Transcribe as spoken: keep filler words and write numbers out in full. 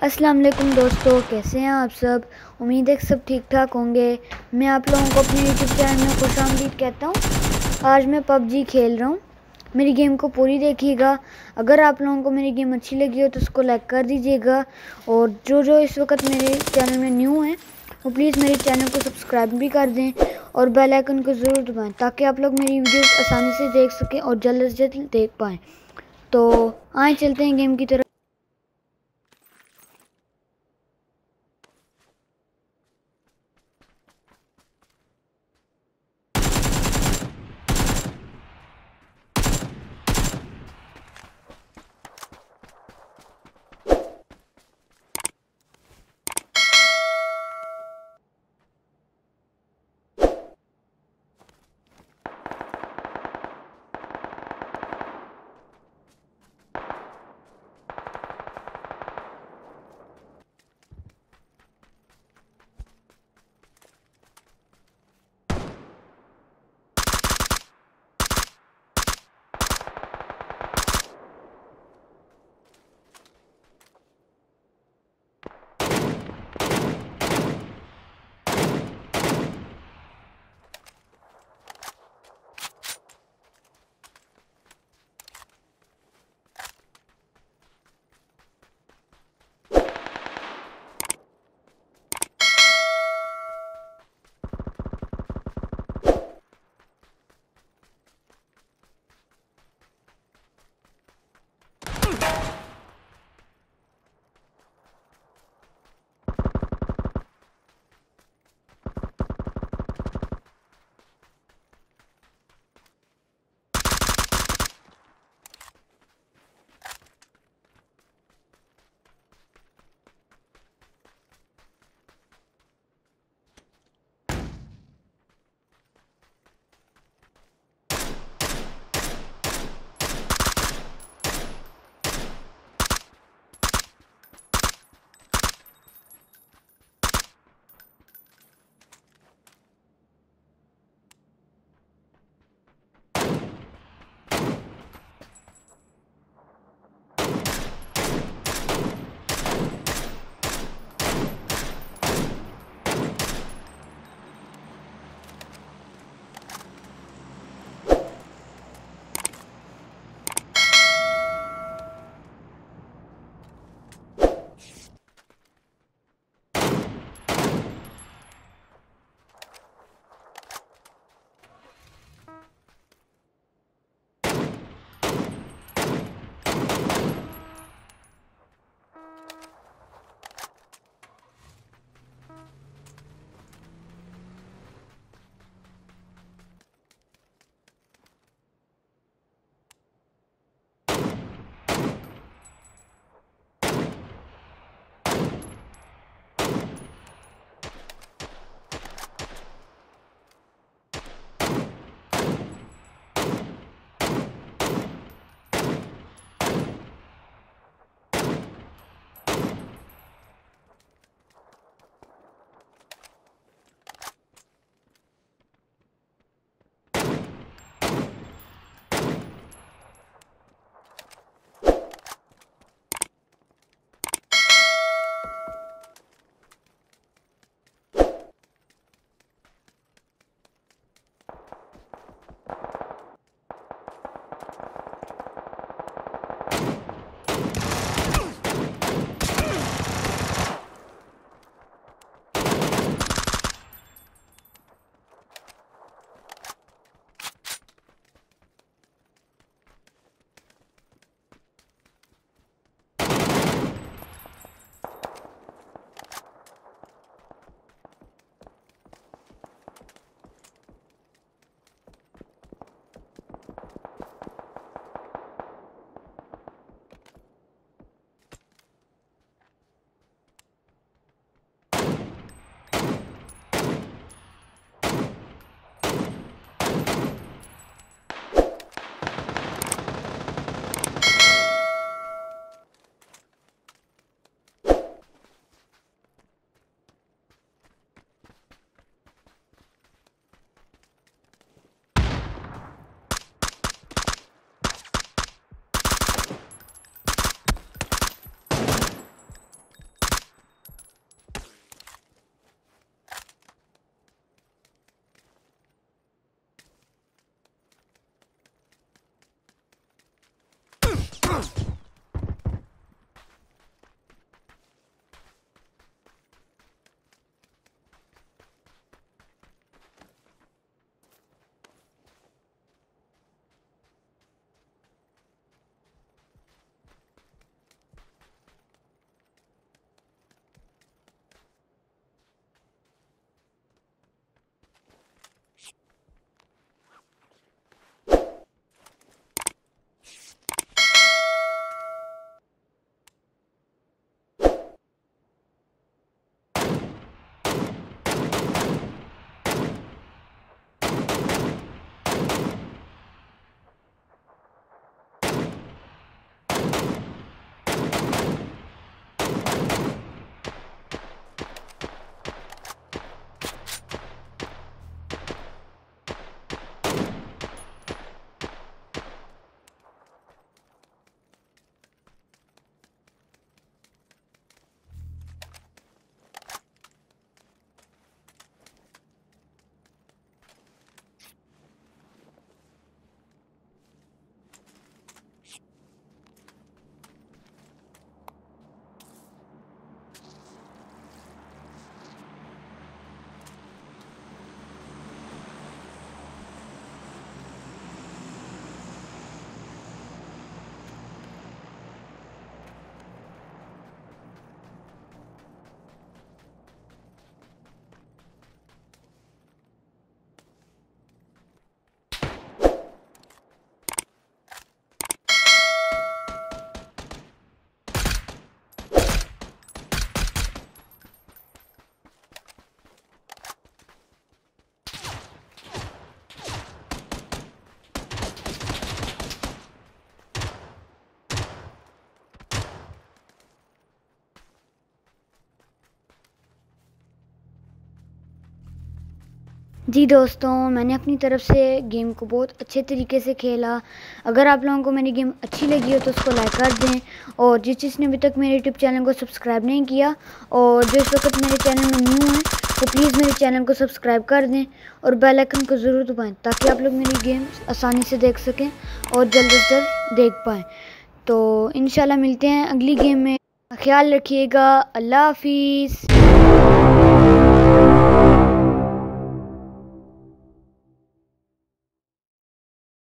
अस्सलाम वालेकुम दोस्तों, कैसे हैं आप सब। उम्मीद है कि सब ठीक ठाक होंगे। मैं आप लोगों को अपने यूट्यूब चैनल में खुशामदीद कहता हूँ। आज मैं पबजी खेल रहा हूँ। मेरी गेम को पूरी देखिएगा। अगर आप लोगों को मेरी गेम अच्छी लगी हो तो उसको लाइक कर दीजिएगा, और जो जो इस वक्त मेरे चैनल में न्यू हैं वो प्लीज़ मेरे चैनल को सब्सक्राइब भी कर दें और बेल आइकन को ज़रूर दबाएँ ताकि आप लोग मेरी वीडियोस आसानी से देख सकें और जल्द से जल्द देख पाएँ। तो आए चलते हैं गेम की तरफ। जी दोस्तों, मैंने अपनी तरफ से गेम को बहुत अच्छे तरीके से खेला। अगर आप लोगों को मेरी गेम अच्छी लगी हो तो उसको लाइक कर दें, और जिस जिसने अभी तक मेरे यूट्यूब चैनल को सब्सक्राइब नहीं किया और जो इस वक्त मेरे चैनल में न्यू है तो प्लीज़ मेरे चैनल को सब्सक्राइब कर दें और बेल आइकन को ज़रूर दबाएं ताकि आप लोग मेरी गेम आसानी से देख सकें और जल्द से जल्द देख पाएँ। तो इंशाल्लाह मिलते हैं अगली गेम में। ख्याल रखिएगा। अल्लाह हाफिज़।